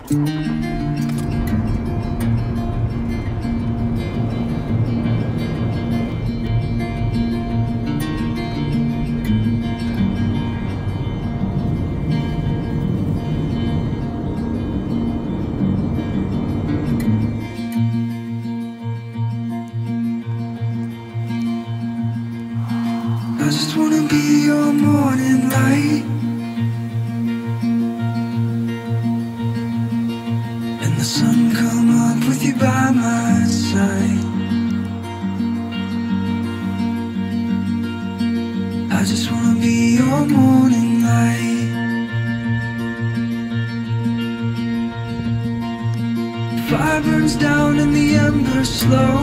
I just wanna be your morning light, and the sun come up with you by my side. I just wanna be your morning light. Fire burns down and the embers slow,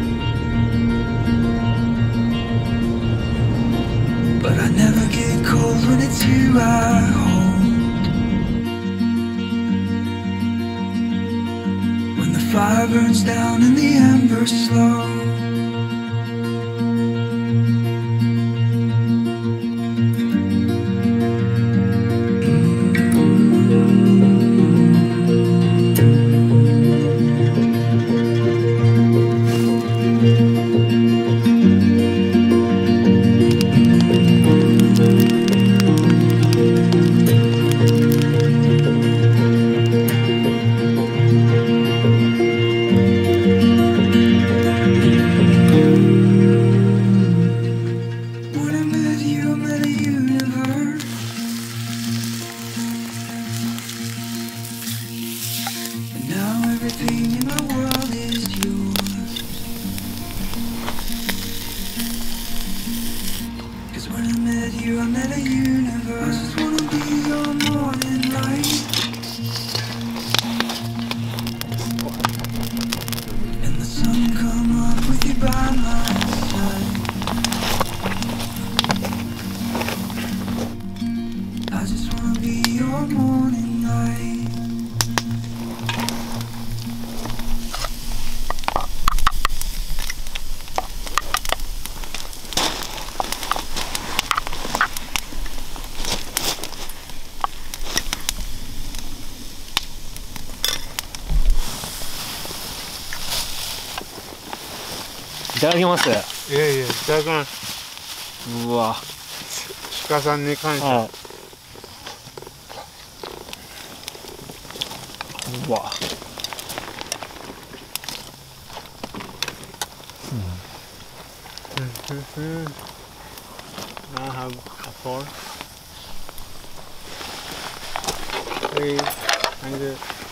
but I never get cold when it's you I hold. When the fire burns down and the embers slow, everything in my world is yours. 'Cause when I met you, I met a universe. I just wanna be your morning light, and the sun come up with you by my side. I just wanna be your morning light. いただきます。 いやいや、いただきます。 うわ。 鹿さんに感謝。 はい。うわ。 I have a phone. Hey, thank you.